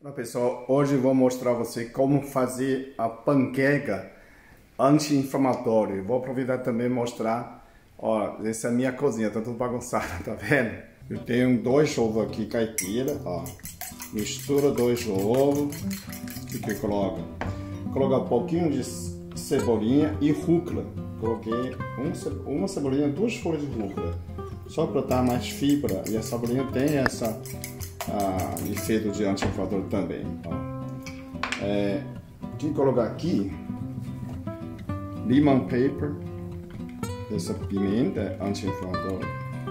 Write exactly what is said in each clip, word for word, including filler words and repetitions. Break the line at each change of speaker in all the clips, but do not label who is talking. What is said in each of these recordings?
Olá pessoal, hoje eu vou mostrar a você como fazer a panqueca anti-inflamatória. Vou aproveitar também e mostrar, ó, essa é a minha cozinha, tá tudo bagunçado, tá vendo? Eu tenho dois ovos aqui caipira, ó, mistura dois ovos, o que eu coloco? Coloca um pouquinho de cebolinha e rúcula. Coloquei um, uma cebolinha, duas folhas de rúcula, só para dar mais fibra, e a cebolinha tem essa Ah, efeito de anti-inflamatório também. Ó. É, que colocar aqui lemon pepper, essa pimenta anti-inflamatória.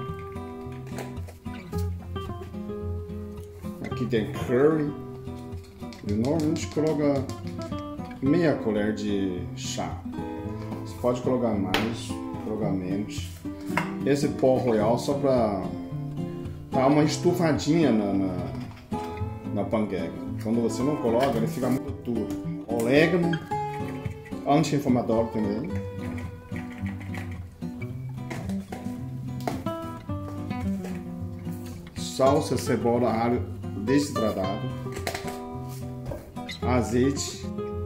Aqui tem curry. Eu normalmente coloca meia colher de chá. Você pode colocar mais, colocar menos. Esse pó royal só para dá uma estufadinha na, na, na panqueca. Quando você não coloca, ele fica muito duro. Orégano, anti-inflamatório também. Salsa, cebola, alho desidratado. Azeite.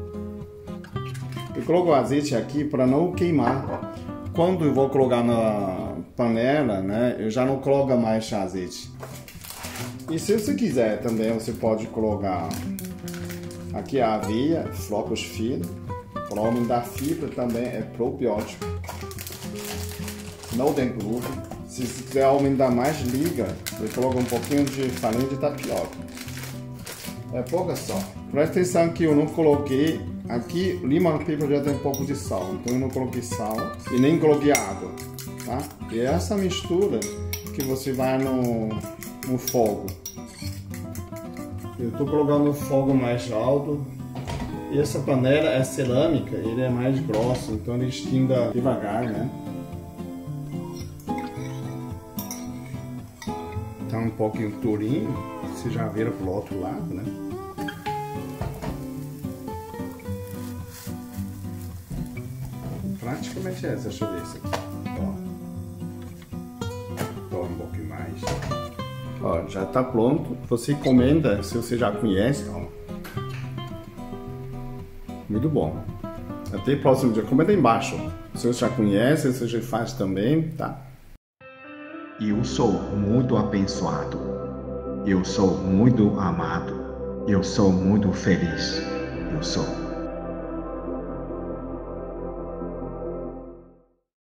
Eu coloco o azeite aqui para não queimar. Quando eu vou colocar na panela, né, eu já não coloco mais azeite. E se você quiser também, você pode colocar aqui a aveia, flocos finos, para aumentar a fibra também, é probiótico. Não tem glúten. Se você quiser aumentar mais liga, eu coloco um pouquinho de farinha de tapioca. É pouca só. Presta atenção que eu não coloquei aqui, lemon pepper já tem um pouco de sal, então eu não coloquei sal e nem coloquei água. Tá? E é essa mistura que você vai no, no fogo. Eu estou colocando no fogo mais alto. E essa panela é cerâmica, ele é mais grosso, então ele esquenta devagar, né? Tá um pouquinho durinho, você já vira pro outro lado, né? Praticamente é essa, deixa eu ver isso aqui. Um pouquinho mais. Ó, já tá pronto. Você encomenda se você já conhece. Ó. Muito bom. Até o próximo dia. Comenta aí embaixo. Se você já conhece, se você já faz também, tá?
Eu sou muito abençoado. Eu sou muito amado. Eu sou muito feliz. Eu sou.